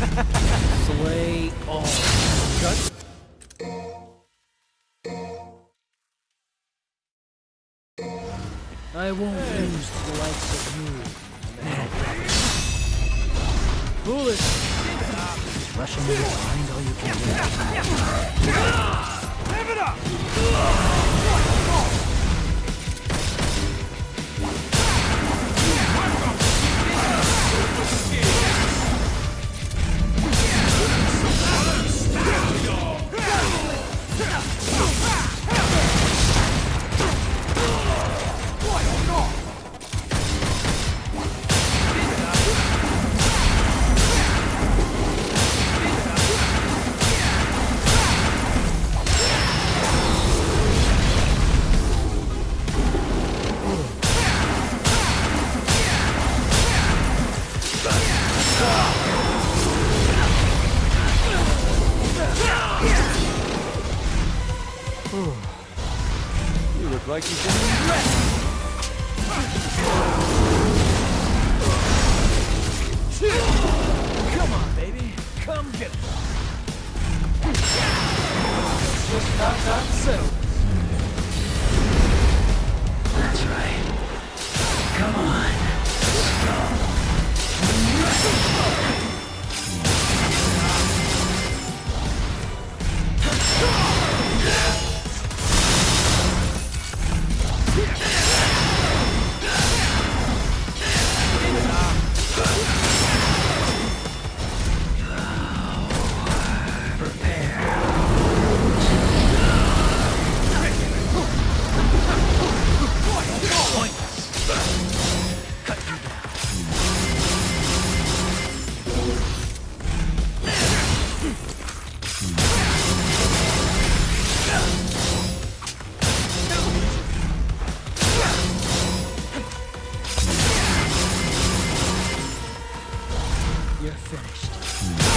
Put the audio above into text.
Slay all. Shut. I won't lose to the likes of you. Foolish. Rushing me to find all you can do. Live it up! You look like you've been rest. Come on, baby. Come get it. Just not settled. That's right. Come on. Let's go. You're finished.